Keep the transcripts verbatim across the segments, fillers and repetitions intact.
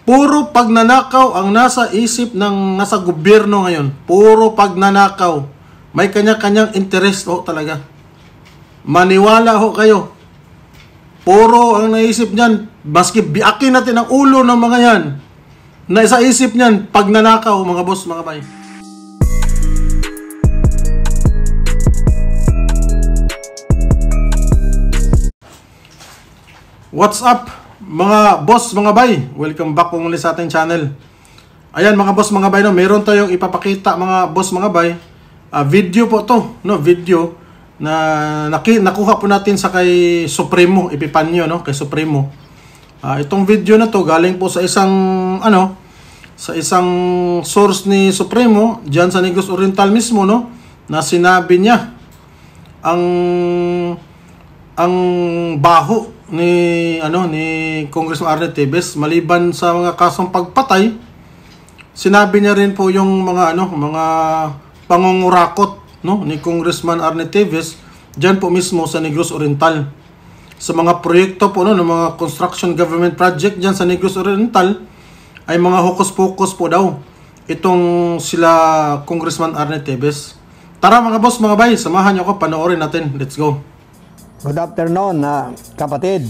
Puro pagnanakaw ang nasa isip ng nasa gobyerno ngayon. Puro pagnanakaw. May kanya-kanyang interest ho talaga. Maniwala ho kayo. Puro ang naisip niyan, baski biakin natin ang ulo ng mga yan. Na sa isip niyan, pagnanakaw mga boss, mga bay. What's up mga boss, mga bay? Welcome back po muli sa ating channel. Ayan mga boss, mga bay, no? Meron tayong ipapakita mga boss, mga bay. Uh, video po to, no? Video na naki, nakuha po natin sa kay Supremo Epifanio, no? Kay Supremo. Uh, itong video na to galing po sa isang ano, sa isang source ni Supremo diyan sa Negros Oriental mismo, no? Na sinabi niya ang ang baho ni ano ni Congressman Arnie Tevez maliban sa mga kasong pagpatay. Sinabi niya rin po yung mga ano mga pangungurakot, no, ni Congressman Arnie Tevez diyan po mismo sa Negros Oriental sa mga proyekto po, no, ng mga construction government project diyan sa Negros Oriental ay mga hokus-pokus po daw itong sila Congressman Arnie Tevez. Tara mga boss, mga bay, samahan niyo ako, panoorin natin. Let's go. Good afternoon, uh, kapatid.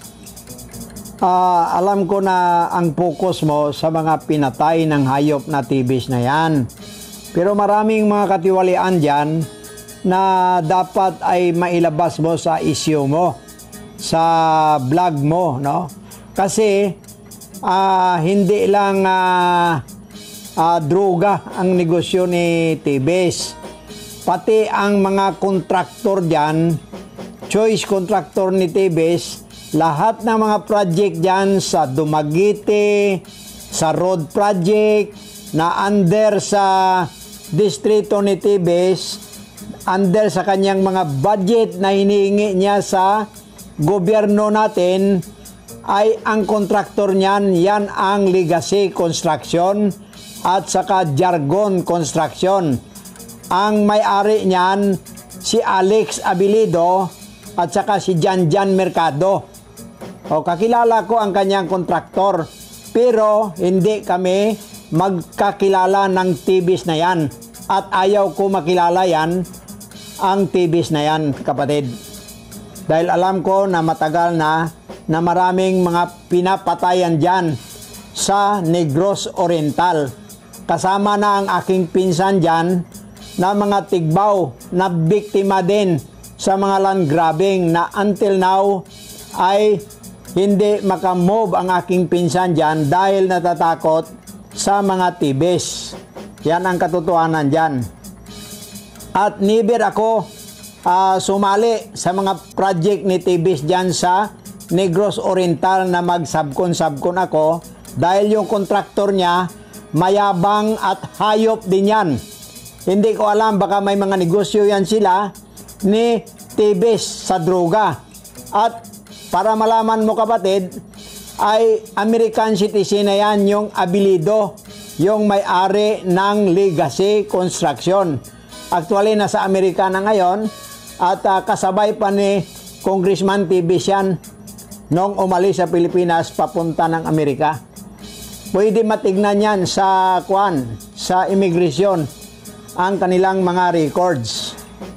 Uh, alam ko na ang focus mo sa mga pinatay ng hayop na Tevez na yan. Pero maraming mga katiwalian dyan na dapat ay mailabas mo sa issue mo, sa vlog mo, no? Kasi uh, hindi lang uh, uh, droga ang negosyo ni Tevez. Pati ang mga kontraktor dyan, choice contractor ni Tevez, lahat ng mga project dyan sa Dumaguete, sa road project, na under sa distrito ni Tevez, under sa kanyang mga budget na hinihingi niya sa gobyerno natin, ay ang kontraktor niyan, yan ang Legacy Construction at saka Jargon Construction. Ang may-ari niyan, si Alex Abilido at saka si Jan Jan Mercado. O, kakilala ko ang kanyang kontraktor, pero hindi kami magkakilala ng Tevez na yan. At ayaw ko makilala yan, ang Tevez na yan, kapatid. Dahil alam ko na matagal na, na maraming mga pinapatayan dyan sa Negros Oriental. Kasama na ang aking pinsan dyan na mga tigbaw na biktima din sa mga land grabbing na until now ay hindi makamove ang aking pinsan dyan dahil natatakot sa mga Tevez. Yan ang katotohanan dyan. At never ako uh, sumali sa mga project ni Tevez dyan sa Negros Oriental na mag-subcon-subcon ako dahil yung kontraktor niya mayabang at hayop din yan. Hindi ko alam, baka may mga negosyo yan sila ni Tevez sa droga. At para malaman mo, kapatid, ay American citizen na yan yung Abilido, yung may-ari ng Legacy Construction. Actually, nasa Amerika na ngayon at uh, kasabay pa ni Congressman Tevez yan nung umalis sa Pilipinas papunta ng Amerika. Pwede matignan yan sa kwan, sa immigration, ang kanilang mga records.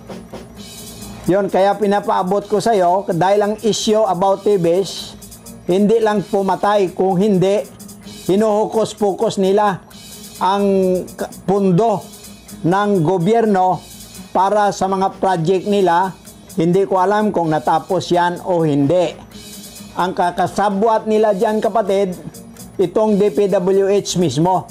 Yon, kaya pinapaabot ko sa iyo dahil ang issue about Tevez hindi lang pumatay, kung hindi hinuhukos-pukos nila ang pundo ng gobyerno para sa mga project nila. Hindi ko alam kung natapos yan o hindi. Ang kakasabwat nila dyan, kapatid, itong D P W H mismo.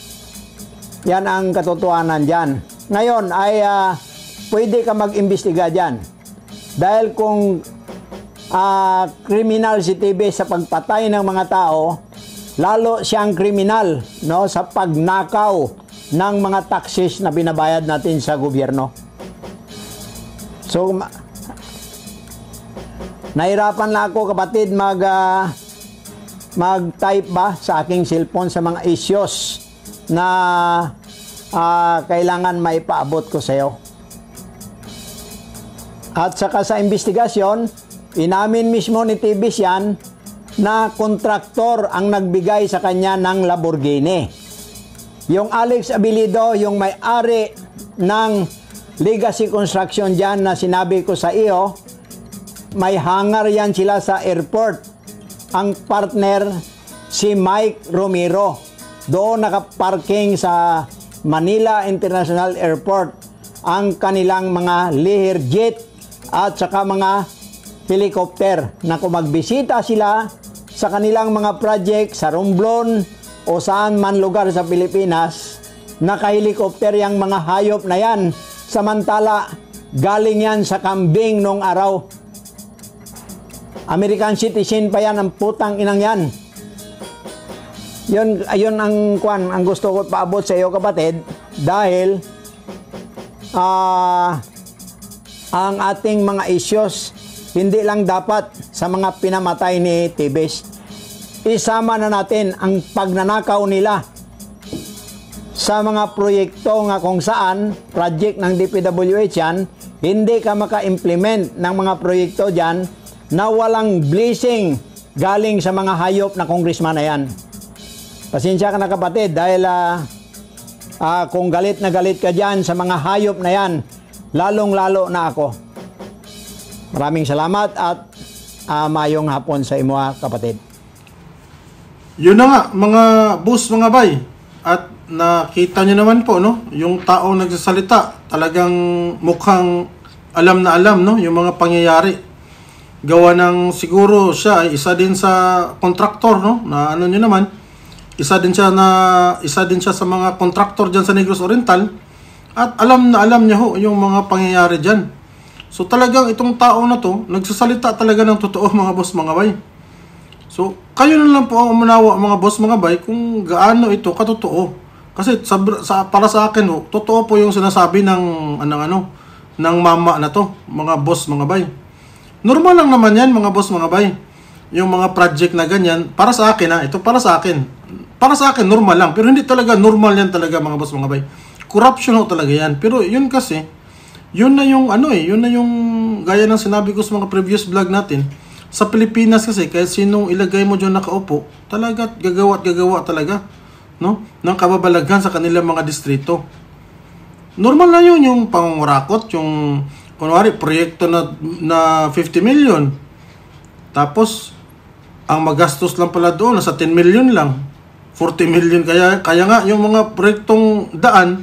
Yan ang katotohanan dyan. Ngayon ay uh, pwede ka mag-imbestiga dyan. Dahil kung uh, kriminal si Tevez sa pagpatay ng mga tao, lalo siyang kriminal, no, sa pagnakaw ng mga taxes na binabayad natin sa gobyerno. So, nahirapan lang ako, kapatid, mag, uh, mag-type ba sa aking cellphone sa mga issues na uh, kailangan maipaabot ko sa iyo. At saka sa investigasyon, inamin mismo ni Tevez yan na kontraktor ang nagbigay sa kanya ng Lamborghini. Yung Alex Abilido, yung may-ari ng Legacy Construction dyan na sinabi ko sa iyo, may hangar yan sila sa airport. Ang partner si Mike Romero. Doon nakaparking sa Manila International Airport ang kanilang mga Learjet at saka mga helicopter na kung magbisita sila sa kanilang mga project sa Romblon o saan man lugar sa Pilipinas, naka-helicopter yung mga hayop na yan. Samantala, galing yan sa kambing nung araw. American citizen pa yan, ang putang inang yan. Yun, ayun ang kwan, ang gusto ko paabot sa iyo kapatid, dahil uh, ang ating mga issues hindi lang dapat sa mga pinamatay ni Tibes. Isama na natin ang pagnanakaw nila sa mga proyekto nga kung saan project ng D P W H yan, hindi ka maka-implement ng mga proyekto dyan na walang blessing galing sa mga hayop na congressman na yan. Pasensya ka na kapatid dahil uh, uh, kung galit na galit ka dyan sa mga hayop na yan, lalong-lalo na ako. Maraming salamat at uh, mayong hapon sa imo kapatid. Yun na nga mga boss, mga bay. At nakita nyo naman po, no, yung taong nagsasalita talagang mukhang alam na alam, no, yung mga pangyayari. Gawa ng siguro siya ay isa din sa kontraktor, no, na ano nyo naman, isa din siya na isa din siya sa mga kontraktor diyan sa Negros Oriental at alam na alam niya ho yung mga pangyayari diyan. So talagang itong tao na to nagsasalita talaga ng totoo mga boss, mga bay. So kayo na lang po ang umunawa mga boss, mga bay, kung gaano ito katotoo. Kasi sa, sa para sa akin ho, totoo po yung sinasabi ng anong ano ng mama na to, mga boss, mga bay. Normal lang naman yan mga boss, mga bay. Yung mga project na ganyan, para sa akin ha, ito para sa akin. Para sa akin, normal lang. Pero hindi talaga normal yan talaga mga boss, mga bay. Corruption ho talaga yan. Pero yun kasi, yun na yung ano eh, yun na yung gaya ng sinabi ko sa mga previous vlog natin. Sa Pilipinas kasi, kahit sinong ilagay mo dyan nakaupo, talaga gagawa at gagawa talaga, no? Ng kababalaghan sa kanilang mga distrito. Normal na yun, yung pangurakot, yung, kunwari, proyekto na, na fifty million. Tapos, ang magastos lang pala doon, nasa ten million lang. forty million. Kaya, kaya nga, yung mga proyektong daan,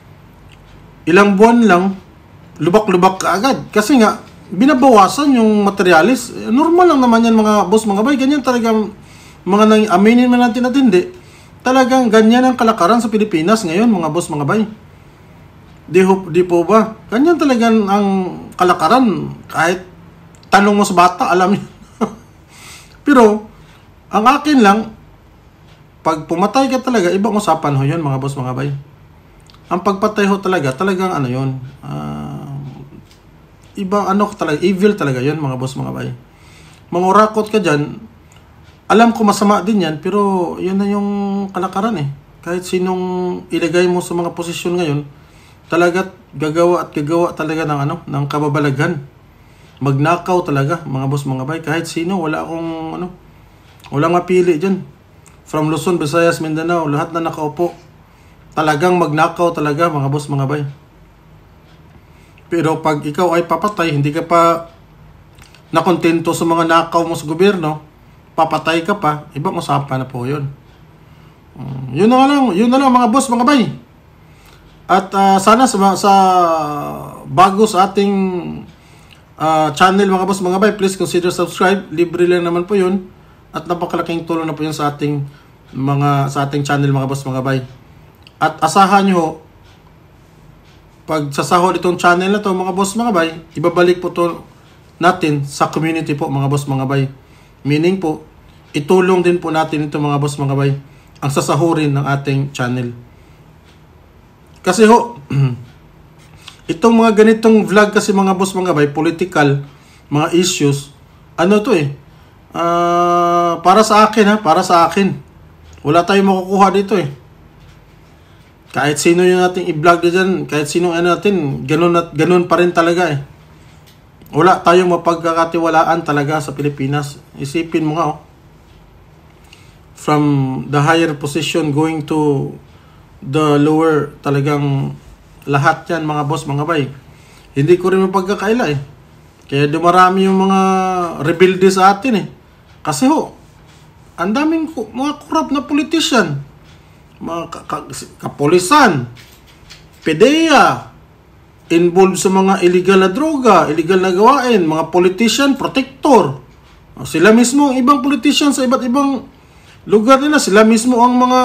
ilang buwan lang, lubak-lubak ka agad. Kasi nga, binabawasan yung materialis. Normal lang naman yan mga boss, mga bay. Ganyan talagang, mga nang aminin man natin at hindi. Talagang ganyan ang kalakaran sa Pilipinas ngayon, mga boss, mga bay. Di, di po ba? Ganyan talagang ang kalakaran. Kahit tanong mo sa bata, alam niyo. Pero, ang akin lang, pag pumatay ka talaga, ibang usapan ho yun, mga boss, mga bay. Ang pagpatay ho talaga, talagang ano yun, uh, ibang ano talaga, evil talaga yun, mga boss, mga bay. Mangurakot ka dyan, alam ko masama din yan, pero yun na yung kalakaran eh. Kahit sinong ilagay mo sa mga posisyon ngayon, talaga gagawa at gagawa talaga ng ano, ng kababalaghan. Magnakaw talaga, mga boss, mga bay. Kahit sino, wala akong ano, walang mapili dyan. From Luzon, Visayas, Mindanao, lahat na nakaupo. Talagang magnakaw talaga, mga boss, mga bay. Pero pag ikaw ay papatay, hindi ka pa nakontento sa mga nakaw mo sa gobyerno, papatay ka pa, ibang usapan na po yun. Um, yun na lang, yun na lang mga boss, mga bay. At uh, sana sa, sa bago sa ating uh, channel, mga boss, mga bay, please consider subscribe. Libre lang naman po yun. At napakalaking tulong na po yun sa ating mga sa ating channel, mga boss, mga bay. At asahan nyo, pag sasahod itong channel na to, mga boss, mga bay, ibabalik po to natin sa community po, mga boss, mga bay. Meaning po, itulong din po natin ito, mga boss, mga bay, ang sasahurin ng ating channel. Kasi ho, itong mga ganitong vlog kasi, mga boss, mga bay, political, mga issues, ano to eh, uh, para sa akin ha, para sa akin. Wala tayong makukuha dito eh. Kahit sino yung nating i-vlog dyan, kahit sino ano natin, ganun, at, ganun pa rin talaga eh. Wala tayong mapagkakatiwalaan talaga sa Pilipinas. Isipin mo nga oh. from the higher position going to the lower, talagang lahat yan mga boss, mga bay. Hindi ko rin mapagkakaila eh. Kaya dumarami yung mga rebelde sa atin eh. Kasi ho, ang daming mga corrupt na politician, mga ka- ka- kapolisan, PDEA, involved sa mga illegal na droga, illegal na gawain, mga politician, protector. Sila mismo, ang ibang politician sa iba't ibang lugar nila, sila mismo ang mga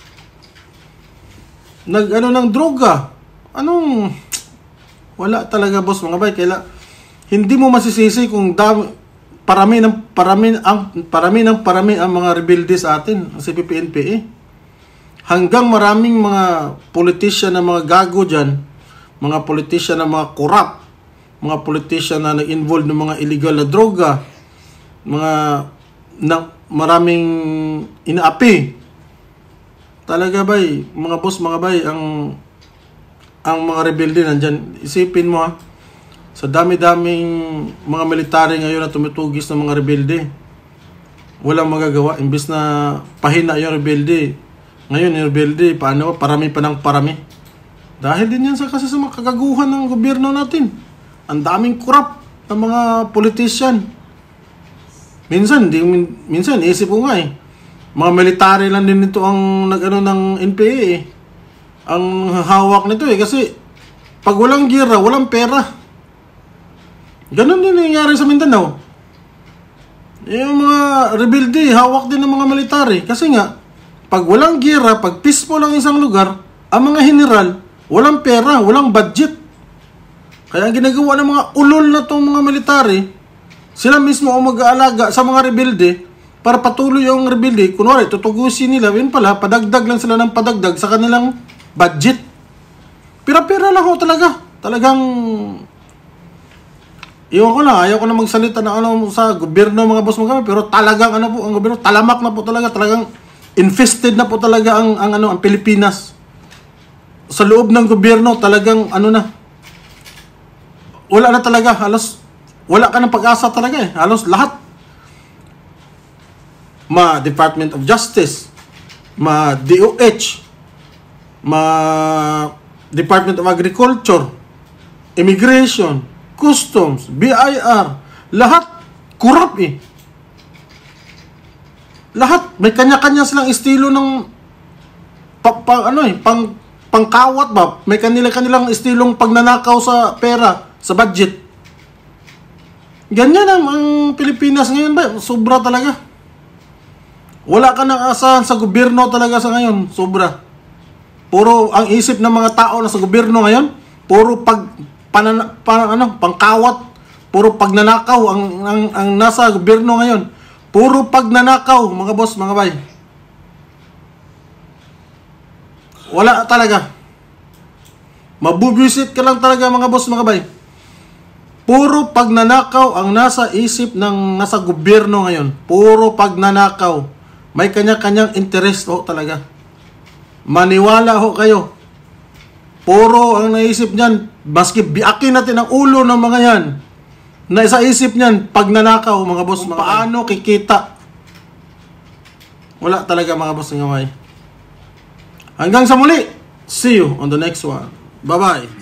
nag ano ng droga. Anong wala talaga boss mga bay. Kaya hindi mo masisisi kung dami, parami ng parami ang parami ng parami ang mga rebelde sa atin, ang C P P N P A. Hanggang maraming mga politician na mga gago diyan, mga politician na mga corrupt, mga politician na nag-involved ng mga illegal na droga, mga na, maraming inaapi. Talaga bay, mga boss, mga bay, ang ang mga rebelde nandyan. Isipin mo ha, sa dami-daming mga military ngayon na tumutugis ng mga rebelde, walang magagawa. Imbis na pahina yung rebelde, ngayon yung rebelde, paano, parami pa ng parami. Dahil din yan sa kasi sa mga kagaguhan ng gobyerno natin. Ang daming corrupt ng mga politician. Minsan, di, minsan, isip ko nga eh, mga military lang din nito ang nag-ano ng N P A eh. Ang hawak nito eh, kasi pag walang gira, walang pera. Ganon din nangyayari sa Mindanao. Yung mga rebelde, hawak din ng mga military. Kasi nga, pag walang gira, pag peaceful ang isang lugar, ang mga general, walang pera, walang budget. Kaya ang ginagawa ng mga ulol na itong mga military, sila mismo ang mag-aalaga sa mga rebelde para patuloy yung rebelde. Kunwari, tutugusin nila, yun pala, padagdag lang sila ng padagdag sa kanilang budget. Pira-pira lang ho talaga. Talagang, iwan ko na, ayaw ko na magsalita na ano sa gobyerno mga boss mga kami, pero talagang ano po, ang gobyerno, talamak na po talaga, talagang infested na po talaga ang, ang, ano, ang Pilipinas. Sa loob ng gobyerno, talagang ano na, wala na talaga, halos, wala ka ng pag-asa talaga eh. Halos lahat. Ma Department of Justice, ma D O H, ma Department of Agriculture, Immigration, Customs, B I R, lahat corrupt eh. Lahat may kanya-kanya silang estilo ng pa, pa, ano eh, pang pangkawat ba? May kanila-kanilang estilong pagnanakaw sa pera, sa budget. Ganyan ang, ang Pilipinas ngayon ba? Sobra talaga. Wala ka nang asahan sa gobyerno talaga sa ngayon. Sobra. Puro ang isip ng mga tao na sa gobyerno ngayon, puro pag panan, pan, ano, pangkawat, puro pagnanakaw ang, ang, ang nasa gobyerno ngayon. Puro pagnanakaw, mga boss, mga bay. Wala talaga. Mabubuisit ka lang talaga, mga boss, mga bay. Puro pagnanakaw ang nasa isip ng nasa gobyerno ngayon. Puro pagnanakaw. May kanya-kanyang interest ho talaga. Maniwala ho kayo. Puro ang naisip niyan, maski biakin natin ang ulo ng mga yan, na sa isip niyan, pagnanakaw, mga boss, mga paano kikita. Wala talaga, mga boss, ng gamay. Hanggang sa muli. See you on the next one. Bye-bye.